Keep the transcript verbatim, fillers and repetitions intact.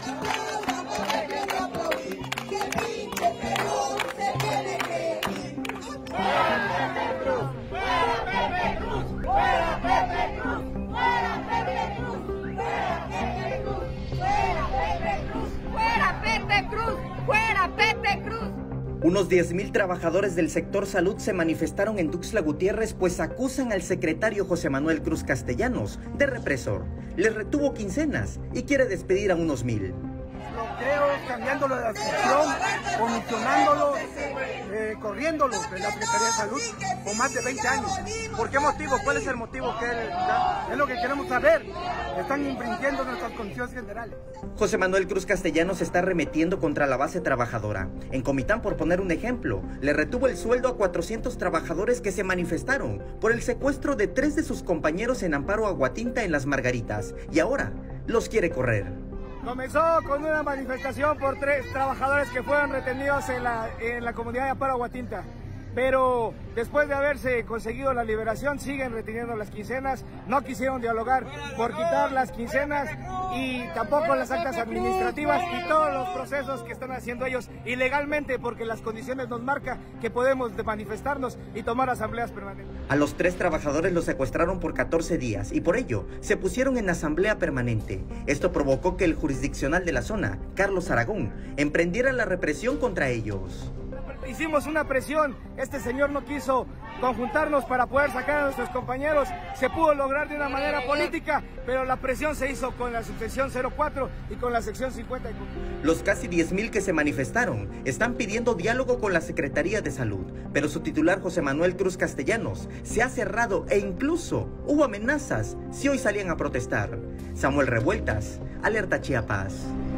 Unos diez mil trabajadores del sector salud se manifestaron en Tuxtla Gutiérrez, pues acusan al secretario José Manuel Cruz Castellanos de represor. Les retuvo quincenas y quiere despedir a unos mil. Bloqueos, cambiándolo de adscripción, comisionándolo, eh, corriéndolo de la Secretaría de Salud por más de veinte años. ¿Por qué motivo? ¿Cuál es el motivo que él da? Es lo que queremos saber. Están infringiendo nuestras condiciones generales. José Manuel Cruz Castellanos está arremetiendo contra la base trabajadora. En Comitán, por poner un ejemplo, le retuvo el sueldo a cuatrocientos trabajadores que se manifestaron por el secuestro de tres de sus compañeros en Amparo Aguatinta en Las Margaritas, y ahora los quiere correr. Comenzó con una manifestación por tres trabajadores que fueron retenidos en la, en la comunidad de Amparo Aguatinta. Pero después de haberse conseguido la liberación, siguen reteniendo las quincenas. No quisieron dialogar por quitar las quincenas y tampoco las actas administrativas y todos los procesos que están haciendo ellos ilegalmente, porque las condiciones nos marcan que podemos manifestarnos y tomar asambleas permanentes. A los tres trabajadores los secuestraron por catorce días y por ello se pusieron en asamblea permanente. Esto provocó que el jurisdiccional de la zona, Carlos Aragón, emprendiera la represión contra ellos. Hicimos una presión, este señor no quiso conjuntarnos para poder sacar a nuestros compañeros, se pudo lograr de una manera política, pero la presión se hizo con la subsección cero cuatro y con la sección cincuenta. Los casi diez mil que se manifestaron están pidiendo diálogo con la Secretaría de Salud, pero su titular José Manuel Cruz Castellanos se ha cerrado e incluso hubo amenazas si hoy salían a protestar. Samuel Revueltas, Alerta Chiapas.